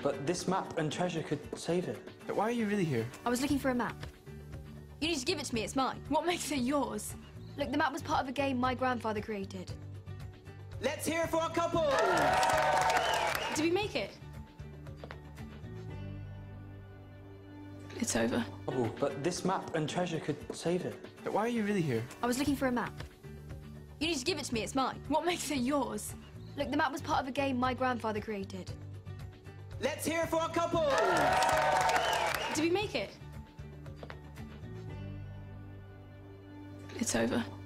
but this map and treasure could save it. But why are you really here? I was looking for a map. You need to give it to me, it's mine. What makes it yours? Look, the map was part of a game my grandfather created. Let's hear it for a couple! Did we make it? It's over. But this map and treasure could save it. But why are you really here? I was looking for a map. You need to give it to me, it's mine. What makes it yours? Look, the map was part of a game my grandfather created. Let's hear it for a couple! Did we make it? It's over.